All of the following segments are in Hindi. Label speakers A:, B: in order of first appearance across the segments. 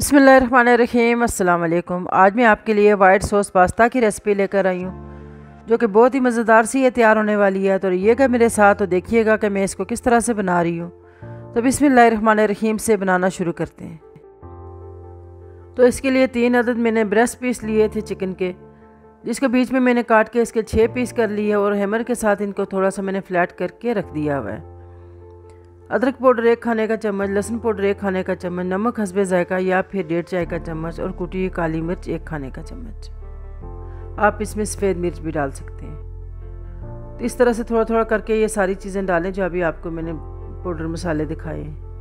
A: बिस्मिल्लाहिर्रहमानिर्रहीम अस्सलाम वालेकुम। आज मैं आपके लिए वाइट सॉस पास्ता की रेसिपी लेकर आई हूँ जो कि बहुत ही मज़ेदार सी है तैयार होने वाली है। तो रहिएगा मेरे साथ तो देखिएगा कि मैं इसको किस तरह से बना रही हूँ। तो बिस्मिल्लाहिर्रहमानिर्रहीम से बनाना शुरू करते हैं। तो इसके लिए 3 अदद मैंने ब्रेस्ट पीस लिए थे चिकन के, जिसको बीच में मैंने काट के इसके 6 पीस कर लिए और हैमर के साथ इनको थोड़ा सा मैंने फ्लैट करके रख दिया हुआ है। अदरक पाउडर 1 खाने का चम्मच, लहसुन पाउडर 1 खाने का चम्मच, नमक हस्बे जायका या फिर 1.5 चाय का चम्मच और कुटी हुई काली मिर्च 1 खाने का चम्मच। आप इसमें सफ़ेद मिर्च भी डाल सकते हैं। तो इस तरह से थोड़ा थोड़ा करके ये सारी चीज़ें डालें जो अभी आपको मैंने पाउडर मसाले दिखाए।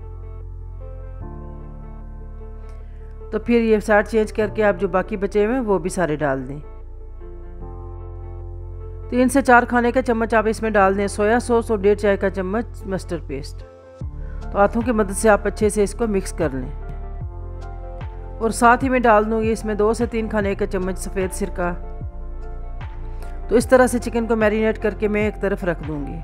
A: तो फिर ये साइड चेंज करके आप जो बाकी बचे हुए हैं वो भी सारे डाल दें। 3 से 4 खाने का चम्मच आप इसमें डाल दें सोया सॉस और 1.5 चाय का चम्मच मस्टर्ड पेस्ट। तो हाथों की मदद से आप अच्छे से इसको मिक्स कर लें। और साथ ही मैं डाल दूँगी इसमें 2 से 3 खाने का चम्मच सफ़ेद सिरका। तो इस तरह से चिकन को मैरिनेट करके मैं एक तरफ रख दूँगी।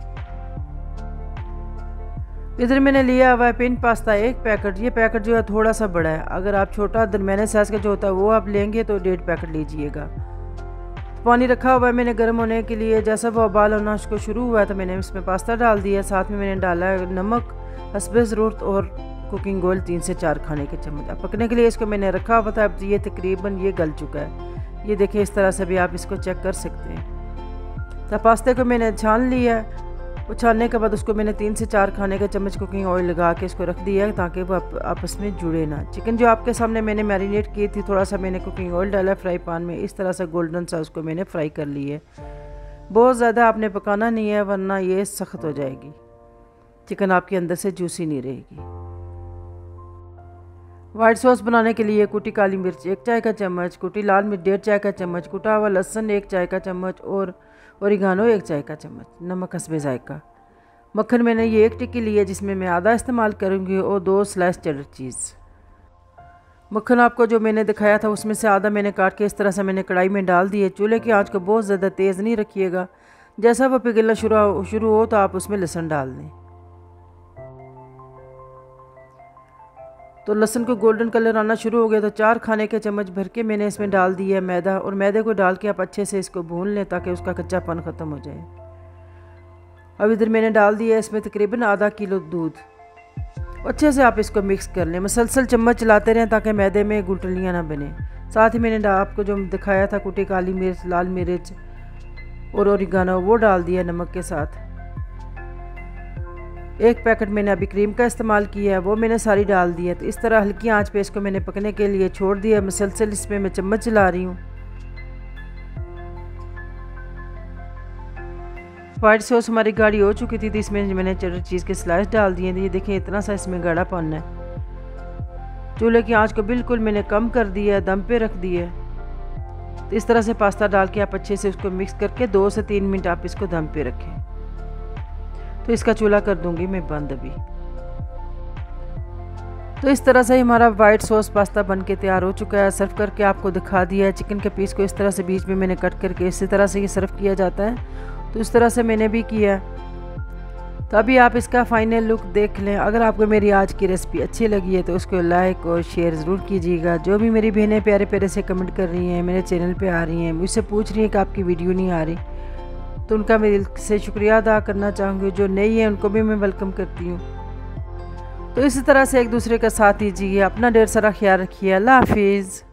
A: इधर मैंने लिया हुआ है पिन पास्ता 1 पैकेट। ये पैकेट जो है थोड़ा सा बड़ा है, अगर आप छोटा दरमियाने साइज़ का जो होता है वो आप लेंगे तो 1.5 पैकेट लीजिएगा। पानी रखा हुआ है मैंने गर्म होने के लिए। जैसा वो उबाल होना उसको शुरू हुआ है तो मैंने इसमें पास्ता डाल दिया। साथ में मैंने डाला है नमक हस्बे ज़रूरत और कुकिंग ऑयल 3 से 4 खाने के चम्मच। अब पकने के लिए इसको मैंने रखा हुआ था। अब ये तकरीबन ये गल चुका है। ये देखिए इस तरह से भी आप इसको चेक कर सकते हैं। तो पास्ते को मैंने छान लिया है। वो छानने के बाद उसको मैंने 3 से 4 खाने का चम्मच कुकिंग ऑयल लगा के इसको रख दिया है ताकि वो आपस में जुड़े ना। चिकन जो आपके सामने मैंने मैरिनेट की थी, थोड़ा सा मैंने कुकिंग ऑयल डाला फ्राई पैन में। इस तरह से गोल्डन सा उसको मैंने फ्राई कर लिया है। बहुत ज़्यादा आपने पकाना नहीं है वरना ये सख्त हो जाएगी, चिकन आपके अंदर से जूसी नहीं रहेगी। वाइट सॉस बनाने के लिए कुटी काली मिर्च 1 चाय का चम्मच, कुटी लाल मिर्च 1.5 चाय का चम्मच, कुटा हुआ लहसुन 1 चाय का चम्मच और ओरिगानो 1 चाय का चम्मच, नमक हस्बे जायका। मक्खन मैंने ये 1 टिक्की ली है जिसमें मैं आधा इस्तेमाल करूँगी और 2 स्लाइस चेडर चीज़। मक्खन आपको जो मैंने दिखाया था उसमें से आधा मैंने काट के इस तरह से मैंने कढ़ाई में डाल दिए। चूल्हे की आंच को बहुत ज़्यादा तेज़ नहीं रखिएगा। जैसा वो पिघलना शुरू हो तो आप उसमें लहसुन डाल दें। तो लहसुन को गोल्डन कलर आना शुरू हो गया तो 4 खाने के चम्मच भर के मैंने इसमें डाल दिया है मैदा। और मैदे को डाल के आप अच्छे से इसको भून लें ताकि उसका कच्चापन ख़त्म हो जाए। अब इधर मैंने डाल दिया इसमें तकरीबन आधा किलो दूध। अच्छे से आप इसको मिक्स कर लें। मसलसल चम्मच चलाते रहें ताकि मैदे में गुठलियाँ ना बने। साथ ही मैंने आपको जो दिखाया था कुटी काली मिर्च, लाल मिर्च और ओरिगानो वो डाल दिया नमक के साथ। 1 पैकेट मैंने अभी क्रीम का इस्तेमाल किया है, वो मैंने सारी डाल दी है। तो इस तरह हल्की आंच पे इसको मैंने पकने के लिए छोड़ दिया। मसलसल इसमें मैं चम्मच चला रही हूँ। वाइट सॉस हमारी गाढ़ी हो चुकी थी तो इसमें मैंने चेडर चीज़ के स्लाइस डाल दिए थे। ये देखिए इतना सा इसमें गाढ़ा पाना है। चूल्हे की आंच को बिल्कुल मैंने कम कर दिया है, दम पे रख दिया है। तो इस तरह से पास्ता डाल के आप अच्छे से उसको मिक्स करके 2 से 3 मिनट आप इसको दम पे रखें। तो इसका चूल्हा कर दूंगी मैं बंद अभी। तो इस तरह से हमारा वाइट सॉस पास्ता बन के तैयार हो चुका है। सर्व करके आपको दिखा दिया है। चिकन के पीस को इस तरह से बीच में मैंने कट करके इसी तरह से ये सर्व किया जाता है। तो इस तरह से मैंने भी किया। तो अभी आप इसका फाइनल लुक देख लें। अगर आपको मेरी आज की रेसिपी अच्छी लगी है तो उसको लाइक और शेयर ज़रूर कीजिएगा। जो भी मेरी बहनें प्यारे प्यारे से कमेंट कर रही हैं, मेरे चैनल पे आ रही हैं, मुझसे पूछ रही हैं कि आपकी वीडियो नहीं आ रही, तो उनका मैं दिल से शुक्रिया अदा करना चाहूँगी। जो नई है उनको भी मैं वेलकम करती हूँ। तो इसी तरह से एक दूसरे का साथ दीजिए। अपना ढेर सारा ख्याल रखिए। अल्लाह हाफिज़।